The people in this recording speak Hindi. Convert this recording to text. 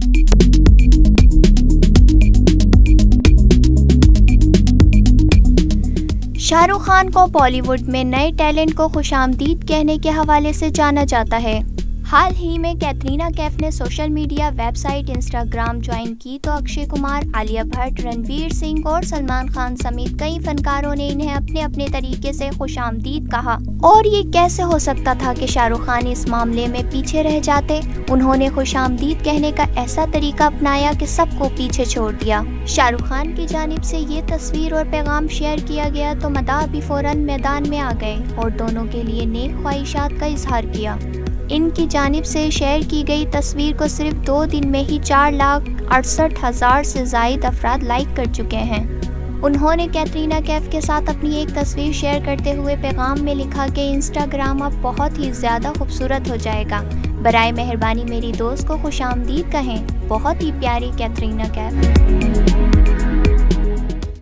शाहरुख खान को बॉलीवुड में नए टैलेंट को खुशामदीद कहने के हवाले से जाना जाता है। हाल ही में कैटरीना कैफ ने social media website Instagram join की तो अक्षय कुमार, आलिया भट्ट, रणवीर सिंह और सलमान खान समेत कई फनकारों ने इन्हें अपने अपने तरीके से खुशामदीद कहा। और ये कैसे हो सकता था कि शाहरुख खान इस मामले में पीछे रह जाते। उन्होंने खुशामदीद कहने का ऐसा तरीका अपनाया कि सबको पीछे छोड़ दिया। शाहरुख खान की जानिब से ये तस्वीर और पैगाम शेयर किया गया तो मदाह भी फौरन मैदान में आ गए और दोनों के लिए नेक ख्वाहिशात का इजहार किया। इनकी जानिब से शेयर की गई तस्वीर को सिर्फ 2 दिन में ही 4,68,000 से ज़ायद अफराद लाइक कर चुके हैं। उन्होंने कैटरीना कैफ के साथ अपनी एक तस्वीर शेयर करते हुए पैगाम में लिखा कि इंस्टाग्राम अब बहुत ही ज़्यादा खूबसूरत हो जाएगा। बराए मेहरबानी मेरी दोस्त को खुशामदीद कहें। बहुत ही प्यारी कैटरीना कैफ।